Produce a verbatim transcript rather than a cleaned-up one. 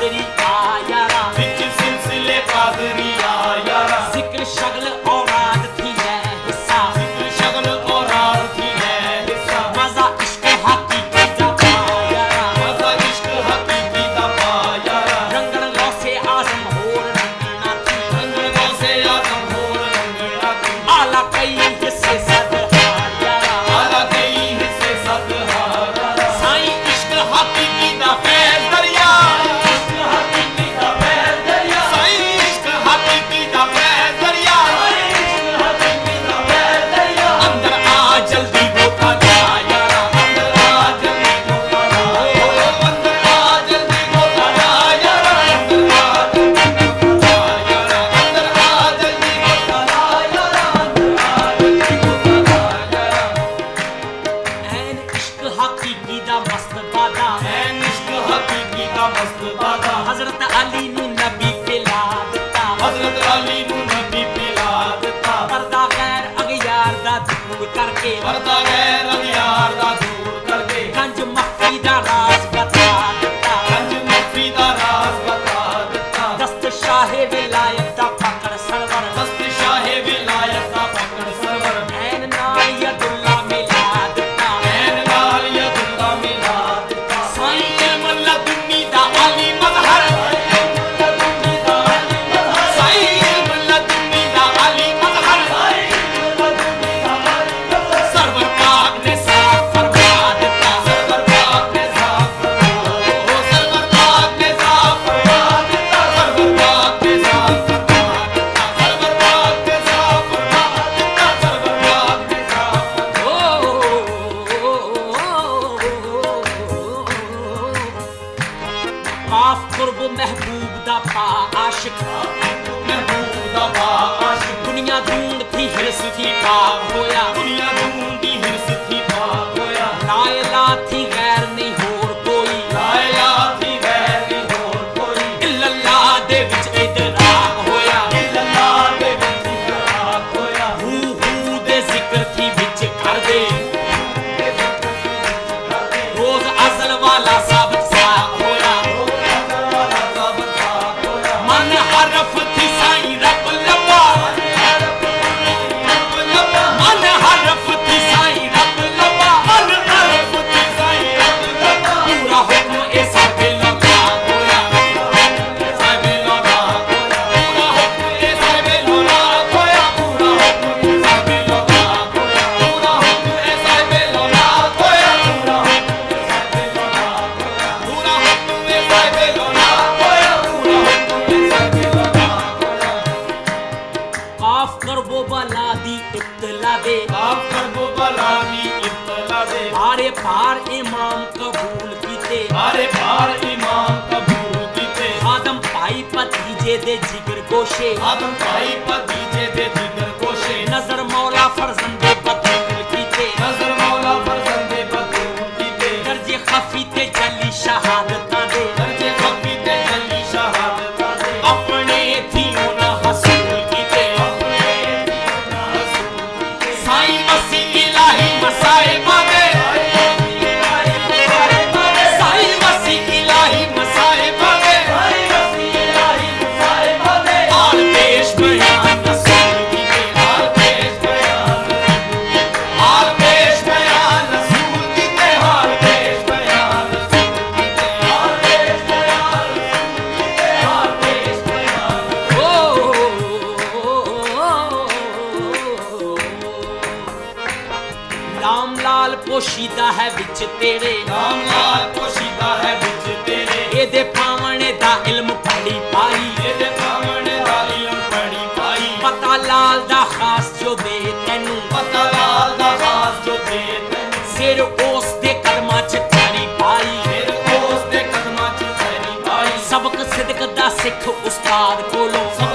तेरी आयारा विच सिलसिले कादरिया यारा जिक्र शगल औराद थी है हिस्सा जिक्र शगल औराद थी है हिस्सा मजा इश्क हकीकी दा पायारा मजा इश्क हकीकी दा पायारा रंगन गौसे आजम होर रंगना थी रंगन गौसे आजम होर रंगना थी आला कई हिस्से सद हायारा आला कई हिस्से सद हारा साईं इश्क हकीकी दा फैज़ दरिया इश्क हकीकी दा फैज़ दरिया साईं इश्क हकीकी दा फैज़ दरिया इश्क हकीकी दा फैज़ दरिया अंदर आ जल्दी गोता ला यारा अंदर आ जल्दी गोता ला अंदर आ जल्दी गोता ला यारा अंदर आ जल्दी गोता ला यारा अंदर आ जल्दी गोता ला यारा अंदर आ जल्दी गोता ला यारा ऐन इश्क हकीकी दा मस्त वादा ऐन इश्क हकीकी दा मस्त वादा हजरत अली नू नबी पिला दिता हजरत अली नू नबी पिला दिता पर्दा गैर अगयार दा दूर करके पर्दा गैर अगयार दा दूर करके गंज मखफी दा राज बता दिता गंज मखफी दा राज बता दिता दस्त शाहे विलायत दा पकड़ सरवर दस्त शाहे विलायत दा पकड़ सरवर ऐन नाल यदुल्ला मिला दिता ऐन नाल यदुल्ला मिला दिता साईं इल्म लदुन्नी दा अली मज़हर साईं इल्म लदुन्नी दा अली मज़हर सरवर पाक ने साफ फरमा दिता सरवर पाक ने साफ फरमा सरवर पाक ने साफ फरमा दिता सरवर पाक ने साफ फरमा दिता सरवर पाक ने साफ फरमा दिता सरवर पाक ने साफ ओ माफ कुर्ब महबूब दा पा आशिक महबूब दा बा आशिक दुनिया ढूंढ थी हिरस थी पाक होया दुनिया ढूंढी हिरस थी पाक होया लायला थी गैर नहीं होर कोई लाया थी गैर दी होर कोई इल्लल्लाह दे विच इदराक होया इल्लल्लाह दे विच इकरार होया हू हू दे जिक्र थी विच कर दे रोज अजल वाला साबित साक होया मन हरफ थी साईं रब लबा मन हरफ थी साईं रब लबा मन हरफ थी साईं रब लबा पूरा हुक्म ऐसा बेलगा होया साहिबे लोला पूरा हुक्म ए साहिबे लोला होया पूरा हुक्म ए साहिबे लोला होया पूरा हुक्म ए साहिबे लोला होया पूरा हुक्म ए साहिबे लोला होया पूरा हुक्म ए साहिबे लोला होया पूरा हुक्म ए साहिबे लोला होया माफ कर वो बला दी इत्तला दे आप कर वो बला दी इत्तला दे आरे पार इमाम कबूल कीते अरे बार इमाम कबूल कीते आदम पाई भतीजे दे जिगर गोशे आदम भाई भतीजे दे जिगर कोशे नजर मौला फरजंदे बतूल कीते नजर मौला फरजंदे बतूल कीते दर्जे खफी ते जली शहादतां दे दर्जे खफी ते जली शहादतां दे अपने थीओ ना हसूल कीते अपने दीना रसूल कीते साईं मसीह इलाही मसाइबा दे साईं मसीह इलाही मसाइबा दे हाल पेश बयान रसूल कीते हाल पेश बयान हाल पेश बयान रसूल कीते हाल पेश बयान रसूल कीते हाल पेश बयान रसूल कीते हाल पेश बयान ओ राम लाल पोशीदा है विच तेरे राम लाल पोशीदा है विच तेरे एदे पावणे दा इल्म पढ़ी पाई ਇਹਦੇ ਭਾਵਣੇ ਦਾ ਇਲਮ ਪੜੀ ਪਾਈ पता लाल दा खास जो दे तैनू ਪਤਾ ਲਾਲ ਦਾ ਖਾਸ ਜੋ ਦੇ ਤੈਨੂੰ सिर उस दे कदमां च थारी पाई ਫਿਰ ਉਸ ਦੇ ਕਦਮਾਂ 'ਚ ਤੇਰੀ ਪਾਈ सबक सिदक दा सिख उस्ताद कोलों ਸਭ